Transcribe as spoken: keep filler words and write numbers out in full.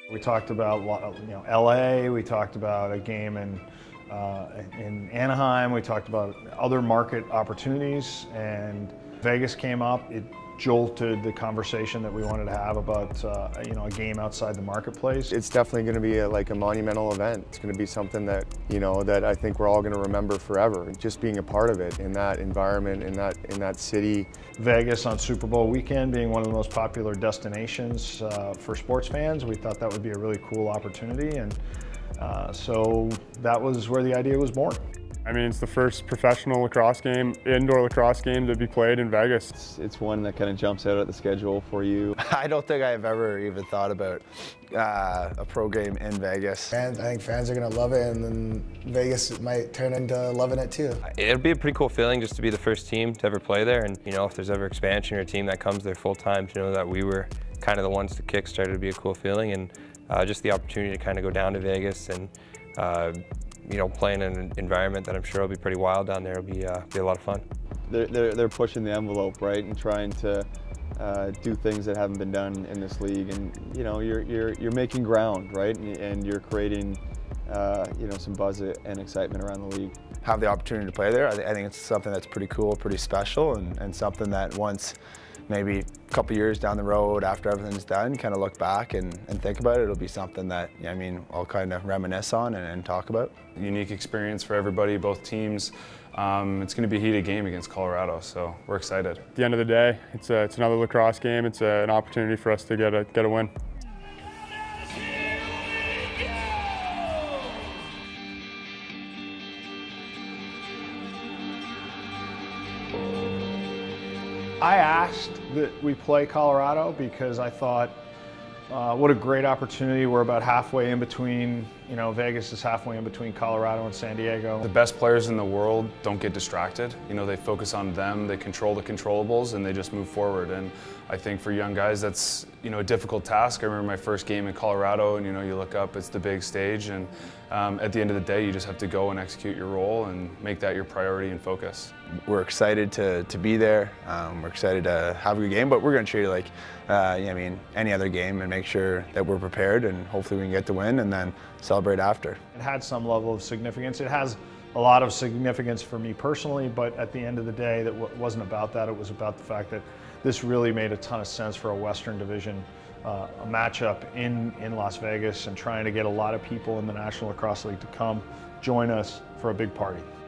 We talked about you know L A, we talked about a game in uh, in Anaheim, we talked about other market opportunities, and Vegas came up. It jolted the conversation that we wanted to have about uh, you know a game outside the marketplace. It's definitely going to be a, like a monumental event. It's going to be something that you know that I think we're all going to remember forever. Just being a part of it in that environment, in that in that city. Vegas on Super Bowl weekend being one of the most popular destinations uh, for sports fans, we thought that would be a really cool opportunity, and uh, so that was where the idea was born. I mean, it's the first professional lacrosse game, indoor lacrosse game to be played in Vegas. It's, it's one that kind of jumps out at the schedule for you. I don't think I've ever even thought about uh, a pro game in Vegas. Fans, I think fans are going to love it, and then Vegas might turn into loving it too. It'll be a pretty cool feeling just to be the first team to ever play there, and you know, if there's ever expansion or a team that comes there full time, to know that we were kind of the ones to kickstart it would be a cool feeling, and uh, just the opportunity to kind of go down to Vegas and uh, you know, playing in an environment that I'm sure will be pretty wild down there will be, uh, be a lot of fun. They're, they're, they're pushing the envelope, right, and trying to uh, do things that haven't been done in this league, and you know, you're, you're, you're making ground, right, and, and you're creating uh, you know, some buzz and excitement around the league. Have the opportunity to play there, I, th I think it's something that's pretty cool, pretty special, and, and something that once maybe a couple years down the road after everything's done, kind of look back and, and think about it. It'll be something that, I mean, I'll kind of reminisce on and, and talk about. Unique experience for everybody, both teams. Um, it's going to be a heated game against Colorado, so we're excited. At the end of the day, it's, a, it's another lacrosse game. It's a, an opportunity for us to get a, get a win. I asked that we play Colorado because I thought, uh, what a great opportunity. We're about halfway in between, you know, Vegas is halfway in between Colorado and San Diego. The best players in the world don't get distracted. You know, they focus on them, they control the controllables, and they just move forward. And I think for young guys, that's, you know, a difficult task. I remember my first game in Colorado, and you know, you look up, it's the big stage, and um, at the end of the day, you just have to go and execute your role and make that your priority and focus. We're excited to, to be there. Um, we're excited to have a good game, but we're going to treat it like, uh, I mean, any other game, and make sure that we're prepared, and hopefully we can get the win and then celebrate after. It had some level of significance. It has a lot of significance for me personally, but at the end of the day, that wasn't about that. It was about the fact that this really made a ton of sense for a Western Division uh, a matchup in, in Las Vegas, and trying to get a lot of people in the National Lacrosse League to come join us for a big party.